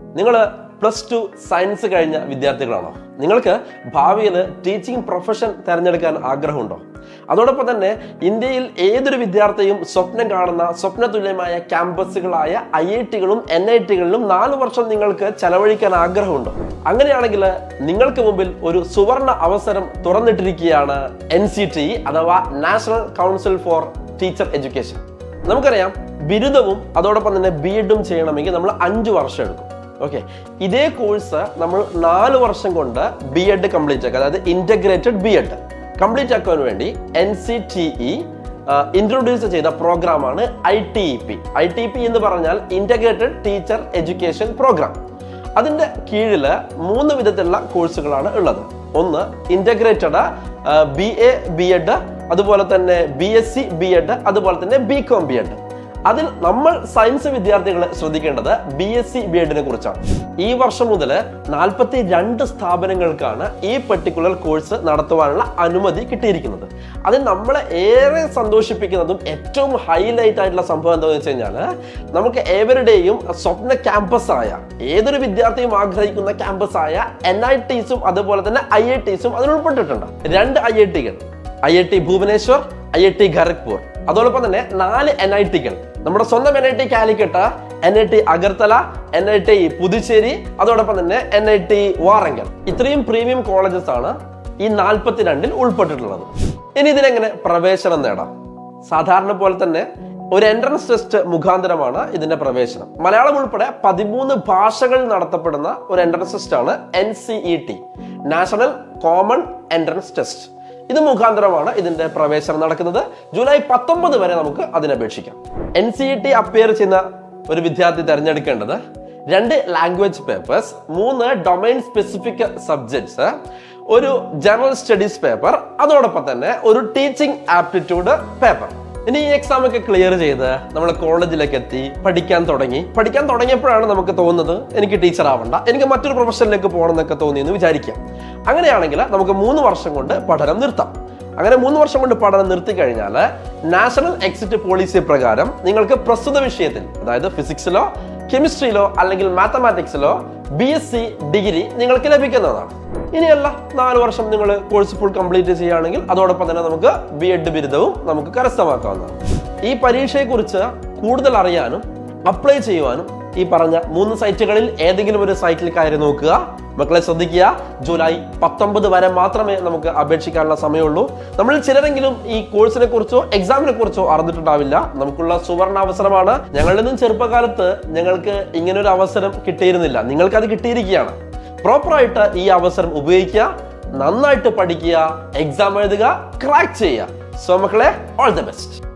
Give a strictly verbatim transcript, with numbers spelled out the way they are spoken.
നിങ്ങൾ plus two science കഴിഞ്ഞ വിദ്യാർത്ഥികളാണോ? നിങ്ങൾക്ക് ഭാവിയിൽ ടീച്ചിങ് പ്രൊഫഷൻ തിരഞ്ഞെടുക്കാൻ ആഗ്രഹമുണ്ടോ? അതോടൊപ്പം തന്നെ ഇന്ത്യയിൽ ഏതൊരു വിദ്യാർത്ഥിയും സ്വപ്നം കാണുന്ന സ്വപ്നതുല്യമായ ക്യാമ്പസുകളായ ഐ ഐ ടികളും എൻ ഐ ടികളിലും നാല് വർഷം നിങ്ങൾക്ക് ചെലവഴിക്കാൻ ആഗ്രഹമുണ്ടോ? അങ്ങനെയാണെങ്കിൽ നിങ്ങൾക്ക് മുമ്പിൽ ഒരു സുവർണ അവസരം തുറന്നിട്ടിരിക്കുകയാണ് എൻ സി ടി അഥവാ national council for teacher education. നമുക്കറിയാം, ബിരുദവും അതോടൊപ്പം തന്നെ ബി എഡും ചെയ്യണമെങ്കിൽ നമ്മൾ അഞ്ചു വർഷം എടുക്കും. ഓക്കെ, ഇതേ കോഴ്സ് നമ്മൾ നാല് വർഷം കൊണ്ട് ബി എഡ് കംപ്ലീറ്റ് ആക്കുക, അതായത് ഇന്റഗ്രേറ്റഡ് ബി എഡ് കംപ്ലീറ്റ് ആക്കാൻ വേണ്ടി N C T E introduce ചെയ്ത പ്രോഗ്രാമാണ് I T E P. I T P എന്ന് പറഞ്ഞാൽ ഇന്റഗ്രേറ്റഡ് ടീച്ചർ എഡ്യൂക്കേഷൻ പ്രോഗ്രാം. അതിന്റെ കീഴിൽ മൂന്ന് വിധത്തിലുള്ള കോഴ്സുകളാണ് ഉള്ളത്. ഒന്ന് integrated B A B Ed, അതുപോലെ തന്നെ B S C B Ed, അതുപോലെ തന്നെ ബി കോം ബി എഡ്. അതിൽ നമ്മൾ സയൻസ് വിദ്യാർത്ഥികൾ ശ്രദ്ധിക്കേണ്ടത് ബി എസ് സി ബി എഡിനെ കുറിച്ചാണ്. ഈ വർഷം മുതൽ നാൽപ്പത്തി രണ്ട് സ്ഥാപനങ്ങൾക്കാണ് ഈ പെർട്ടിക്കുലർ കോഴ്സ് നടത്തുവാനുള്ള അനുമതി കിട്ടിയിരിക്കുന്നത്. അതിൽ നമ്മളെ ഏറെ സന്തോഷിപ്പിക്കുന്നതും ഏറ്റവും ഹൈലൈറ്റ് ആയിട്ടുള്ള സംഭവം എന്താണെന്ന് വെച്ച് കഴിഞ്ഞാൽ, നമുക്ക് ഏവരുടെയും സ്വപ്ന ക്യാമ്പസായ, ഏതൊരു വിദ്യാർത്ഥിയും ആഗ്രഹിക്കുന്ന ക്യാമ്പസായ എൻ ഐ ടിസും അതുപോലെ തന്നെ ഐ ഐ ടിസും അതിൽ ഉൾപ്പെട്ടിട്ടുണ്ട്. രണ്ട് ഐ ഐ ടികൾ, I I T Bhubaneswar, I I T Kharagpur, അതോടൊപ്പം തന്നെ നാല് എൻ ഐ ടികൾ, നമ്മുടെ സ്വന്തം N I T Calicut, N I T Agartala, N I T Puducherry, അതോടൊപ്പം തന്നെ എൻ ഐ ടി വാറങ്കൽ. ഇത്രയും പ്രീമിയം കോളേജസ് ആണ് ഈ നാൽപ്പത്തിരണ്ടിൽ ഉൾപ്പെട്ടിട്ടുള്ളത്. ഇനി ഇതിനെങ്ങനെ പ്രവേശനം നേടാം? സാധാരണ പോലെ തന്നെ ഒരു എൻട്രൻസ് ടെസ്റ്റ് മുഖാന്തരമാണ് ഇതിന്റെ പ്രവേശനം. മലയാളം ഉൾപ്പെടെ പതിമൂന്ന് ഭാഷകളിൽ നടത്തപ്പെടുന്ന ഒരു എൻട്രൻസ് ടെസ്റ്റ് ആണ് N C E T, national common entrance test. ഇത് മുഖാന്തരമാണ് ഇതിന്റെ പ്രവേശനം നടക്കുന്നത്. ജൂലൈ പത്തൊമ്പത് വരെ നമുക്ക് അതിനപേക്ഷിക്കാം. N C E T appear ചെയ്യുന്ന ഒരു വിദ്യാർത്ഥി തിരഞ്ഞെടുക്കേണ്ടത് രണ്ട് ലാംഗ്വേജ് പേപ്പേഴ്സ്, മൂന്ന് ഡൊമൈൻ സ്പെസിഫിക് സബ്ജക്ട്സ്, ഒരു ജനറൽ സ്റ്റഡീസ് പേപ്പർ, അതോടൊപ്പം തന്നെ ഒരു ടീച്ചിങ് ആപ്റ്റിറ്റ്യൂഡ് പേപ്പർ. ഇനി ഈ എക്സാം ഒക്കെ ക്ലിയർ ചെയ്ത് നമ്മൾ കോളേജിലേക്ക് എത്തി പഠിക്കാൻ തുടങ്ങി. പഠിക്കാൻ തുടങ്ങിയപ്പോഴാണ് നമുക്ക് തോന്നുന്നത് എനിക്ക് ടീച്ചർ ആവണ്ട, എനിക്ക് മറ്റൊരു പ്രൊഫഷനിലേക്ക് പോകണം എന്നൊക്കെ തോന്നിയെന്ന് വിചാരിക്കാം. അങ്ങനെയാണെങ്കിൽ നമുക്ക് മൂന്ന് വർഷം കൊണ്ട് പഠനം നിർത്താം. അങ്ങനെ മൂന്ന് വർഷം കൊണ്ട് പഠനം നിർത്തി കഴിഞ്ഞാൽ നാഷണൽ എക്സിറ്റ് പോളിസി പ്രകാരം നിങ്ങൾക്ക് പ്രസ്തുത വിഷയത്തിൽ, അതായത് ഫിസിക്സിലോ കെമിസ്ട്രിയിലോ അല്ലെങ്കിൽ മാത്തമാറ്റിക്സിലോ ബി എസ് സി ഡിഗ്രി നിങ്ങൾക്ക് ലഭിക്കുന്നതാണ്. ഇനിയല്ല, നാല് വർഷം നിങ്ങൾ കോഴ്സ് ഫുൾ കംപ്ലീറ്റ് ചെയ്യുകയാണെങ്കിൽ അതോടൊപ്പം തന്നെ നമുക്ക് ബി എഡ് ബിരുദവും നമുക്ക് കരസ്ഥമാക്കാവുന്നതാണ്. ഈ പരീക്ഷയെക്കുറിച്ച് കൂടുതൽ അറിയാനും അപ്ലൈ ചെയ്യുവാനും ഈ പറഞ്ഞ മൂന്ന് സൈറ്റുകളിൽ ഏതെങ്കിലും ഒരു സൈറ്റിൽ കയറി നോക്കുക. മക്കളെ ശ്രദ്ധിക്കുക, ജൂലൈ പത്തൊമ്പത് വരെ മാത്രമേ നമുക്ക് അപേക്ഷിക്കാനുള്ള സമയമുള്ളൂ. നമ്മൾ ചിലരെങ്കിലും ഈ കോഴ്സിനെ കുറിച്ചോ എക്സാമിനെ കുറിച്ചോ അറിഞ്ഞിട്ടുണ്ടാവില്ല. നമുക്കുള്ള സുവർണ അവസരമാണ്. ഞങ്ങളുടെ നിന്നും ചെറുപ്പകാലത്ത് ഞങ്ങൾക്ക് ഇങ്ങനൊരു അവസരം കിട്ടിയിരുന്നില്ല, നിങ്ങൾക്കത് കിട്ടിയിരിക്കുകയാണ്. പ്രോപ്പറായിട്ട് ഈ അവസരം ഉപയോഗിക്കുക, നന്നായിട്ട് പഠിക്കുക, എക്സാം എഴുതുക, ക്രാക്ക് ചെയ്യുക. സോ മക്കളെ, ഓൾ ദി ബെസ്റ്റ്.